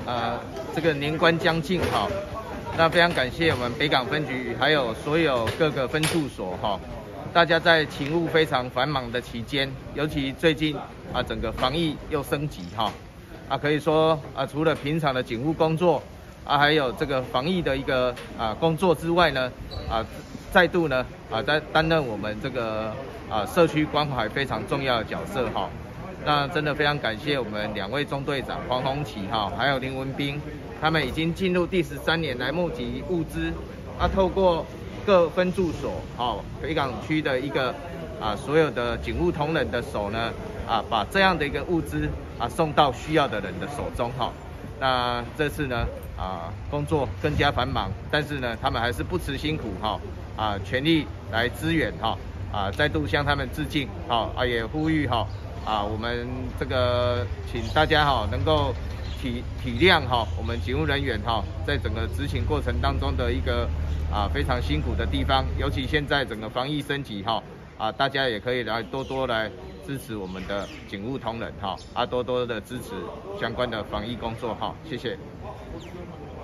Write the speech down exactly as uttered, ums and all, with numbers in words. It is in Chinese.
呃，这个年关将近哈，那非常感谢我们北港分局还有所有各个分驻所哈，大家在勤务非常繁忙的期间，尤其最近啊整个防疫又升级哈，啊可以说啊除了平常的警务工作啊，还有这个防疫的一个啊工作之外呢，啊再度呢啊在担任我们这个啊社区关怀非常重要的角色哈。那真的非常感谢我们两位中队长黄宏奇哈，还有林文斌，他们已经进入第十三年来募集物资，啊，透过各分驻所哈，北港区的一个啊所有的警务同仁的手呢，啊把这样的一个物资啊送到需要的人的手中哈。那这次呢啊工作更加繁忙，但是呢他们还是不辞辛苦哈啊全力来支援哈啊再度向他们致敬哈啊也呼吁哈。啊，我们这个请大家哈能够体体谅哈我们警务人员哈在整个执行过程当中的一个啊非常辛苦的地方，尤其现在整个防疫升级哈啊，大家也可以来多多来支持我们的警务同仁哈啊，多多的支持相关的防疫工作哈，谢谢。